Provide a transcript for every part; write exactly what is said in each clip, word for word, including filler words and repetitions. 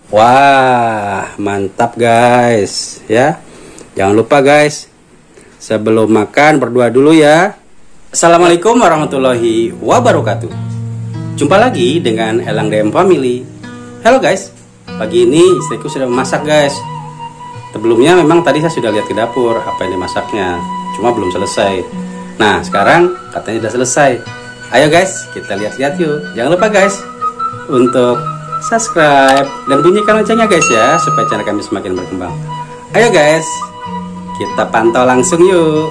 Wah, mantap guys ya. Jangan lupa guys, sebelum makan berdoa dulu ya. Assalamualaikum warahmatullahi wabarakatuh. Jumpa lagi dengan Elang D M Family. Halo guys, pagi ini istriku sudah memasak guys. Sebelumnya memang tadi saya sudah lihat ke dapur apa yang dimasaknya, cuma belum selesai. Nah sekarang katanya sudah selesai. Ayo guys, kita lihat-lihat yuk. Jangan lupa guys untuk subscribe dan bunyikan loncengnya guys ya, supaya channel kami semakin berkembang. Ayo guys, kita pantau langsung yuk.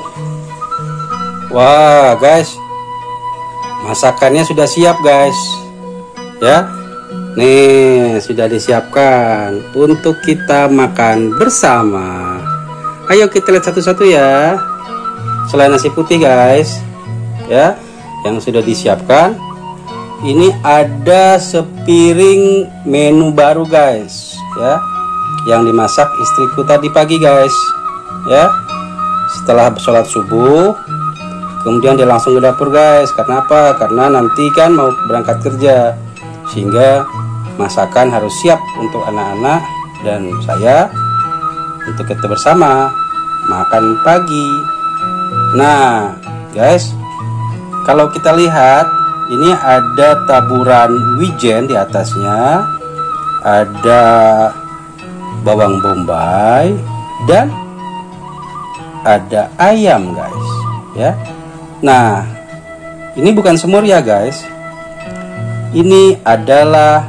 Wah guys, masakannya sudah siap guys ya. Nih sudah disiapkan untuk kita makan bersama. Ayo kita lihat satu-satu ya. Selain nasi putih guys ya, yang sudah disiapkan, ini ada sepiring menu baru guys ya, yang dimasak istriku tadi pagi guys ya. Setelah sholat subuh, kemudian dia langsung ke dapur guys. Karena apa? Karena nanti kan mau berangkat kerja, sehingga masakan harus siap untuk anak-anak dan saya, untuk kita bersama makan pagi. Nah guys, kalau kita lihat, ini ada taburan wijen di atasnya, ada bawang bombay, dan ada ayam guys ya. Nah ini bukan semur ya guys, ini adalah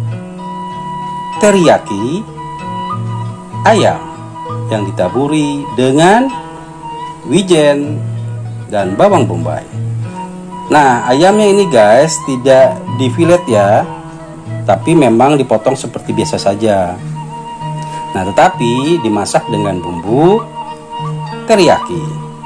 teriyaki ayam yang ditaburi dengan wijen dan bawang bombay. Nah ayamnya ini guys tidak di fillet ya, tapi memang dipotong seperti biasa saja. Nah tetapi dimasak dengan bumbu teriyaki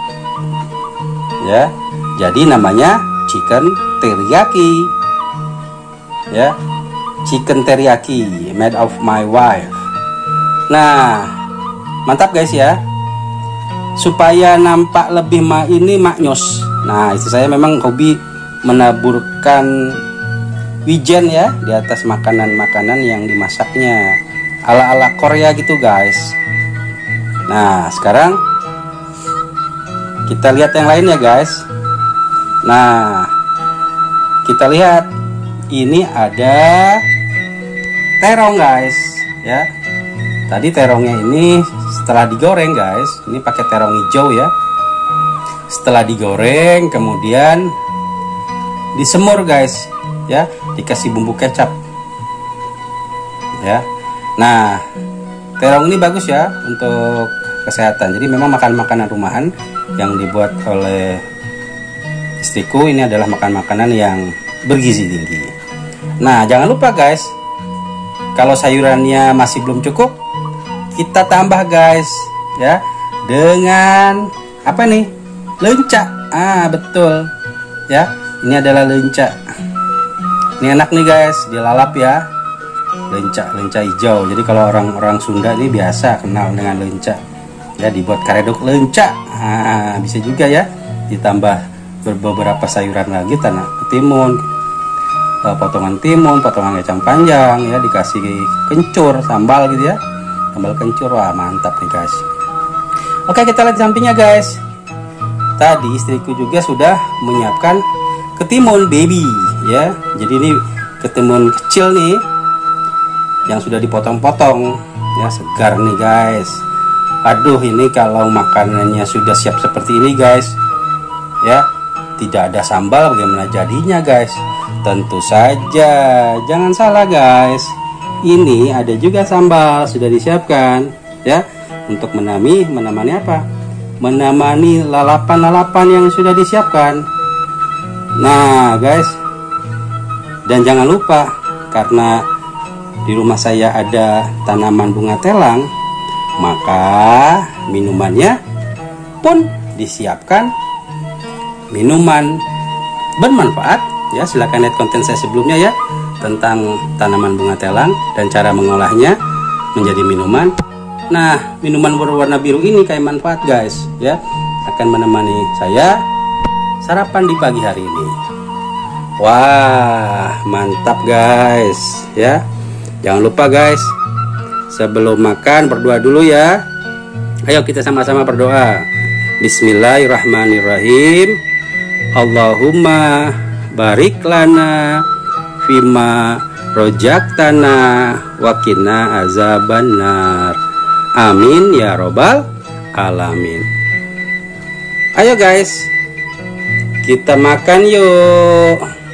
ya, jadi namanya chicken teriyaki ya, chicken teriyaki made of my wife. Nah mantap guys ya, supaya nampak lebih ma ini maknyos. Nah istri saya memang hobi menaburkan wijen ya di atas makanan-makanan yang dimasaknya, ala-ala Korea gitu guys. Nah sekarang kita lihat yang lain ya guys. Nah kita lihat, ini ada terong guys ya. Tadi terongnya ini setelah digoreng guys, ini pakai terong hijau ya. Setelah digoreng kemudian disemur guys ya, dikasih bumbu kecap ya. Nah terong ini bagus ya untuk kesehatan, jadi memang makan makanan rumahan yang dibuat oleh istriku ini adalah makan makanan yang bergizi tinggi. Nah jangan lupa guys, kalau sayurannya masih belum cukup, kita tambah guys ya dengan apa nih, lenca. Ah betul ya, ini adalah lenca. Ini enak nih guys, dilalap ya, lenca lenca hijau. Jadi kalau orang-orang Sunda ini biasa kenal dengan lenca ya, dibuat karedok lenca. Ah, bisa juga ya ditambah beberapa sayuran lagi, tanah ketimun, potongan timun, potongan kacang panjang ya, dikasih kencur, sambal gitu ya, sambal kencur. Wah mantap nih guys. Oke kita lihat sampingnya guys. Tadi istriku juga sudah menyiapkan ketimun baby ya. Jadi ini ketimun kecil nih yang sudah dipotong-potong ya, segar nih guys. Aduh ini kalau makanannya sudah siap seperti ini guys ya, tidak ada sambal bagaimana jadinya guys? Tentu saja, jangan salah guys, ini ada juga sambal sudah disiapkan ya, untuk menami menemani apa? Menemani lalapan-lalapan yang sudah disiapkan. Nah guys, dan jangan lupa, karena di rumah saya ada tanaman bunga telang, maka minumannya pun disiapkan minuman bermanfaat ya. Silahkan lihat konten saya sebelumnya ya, tentang tanaman bunga telang dan cara mengolahnya menjadi minuman. Nah minuman berwarna biru ini kayak manfaat guys ya, akan menemani saya sarapan di pagi hari ini. Wah mantap guys ya. Jangan lupa guys, sebelum makan berdoa dulu ya. Ayo kita sama-sama berdoa. Bismillahirrahmanirrahim. Allahumma barik lana fima rojaktana wakina azabannar. Amin ya robbal alamin. Ayo guys, kita makan yuk.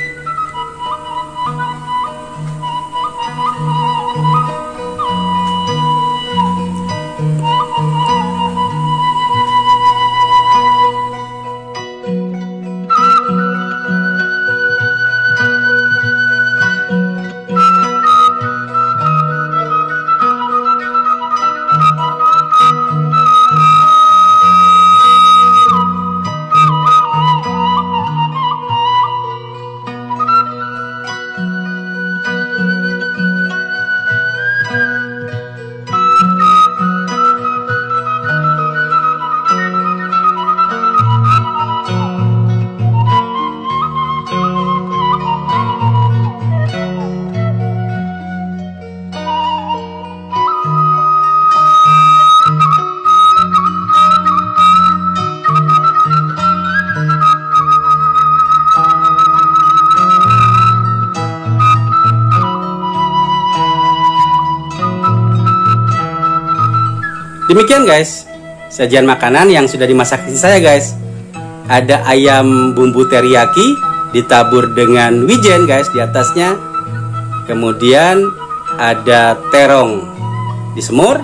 Demikian guys, sajian makanan yang sudah dimasak istri saya guys. Ada ayam bumbu teriyaki ditabur dengan wijen guys di atasnya. Kemudian ada terong disemur,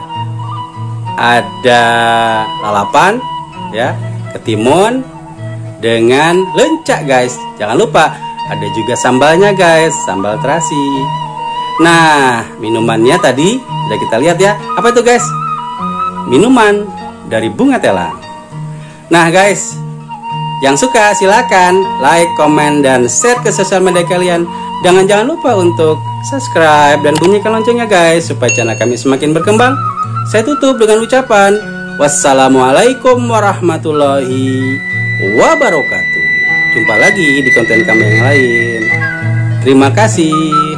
ada lalapan ya, ketimun dengan lencak guys. Jangan lupa ada juga sambalnya guys, sambal terasi. Nah, minumannya tadi sudah kita lihat ya. Apa itu guys? Minuman dari bunga telang. Nah guys, yang suka silakan like, komen, dan share ke sosial media kalian. Jangan jangan lupa untuk subscribe dan bunyikan loncengnya guys, supaya channel kami semakin berkembang. Saya tutup dengan ucapan wassalamualaikum warahmatullahi wabarakatuh. Jumpa lagi di konten kami yang lain. Terima kasih.